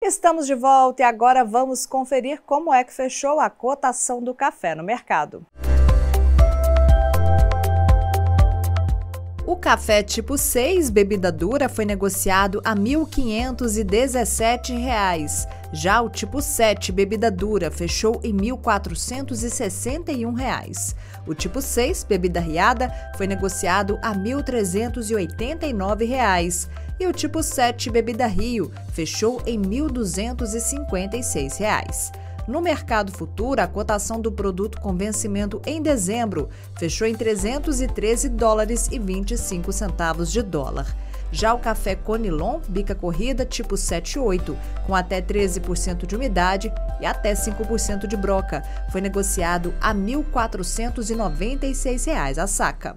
Estamos de volta e agora vamos conferir como é que fechou a cotação do café no mercado. O café tipo 6, bebida dura, foi negociado a R$ 1.517. Já o tipo 7, bebida dura, fechou em R$ 1.461. O tipo 6, bebida riada, foi negociado a R$ 1.389. E o tipo 7, bebida Rio, fechou em R$ 1.256. No mercado futuro, a cotação do produto com vencimento em dezembro fechou em $313,25. Já o café Conilon, bica corrida tipo 7,8, com até 13% de umidade e até 5% de broca, foi negociado a R$ 1.496 a saca.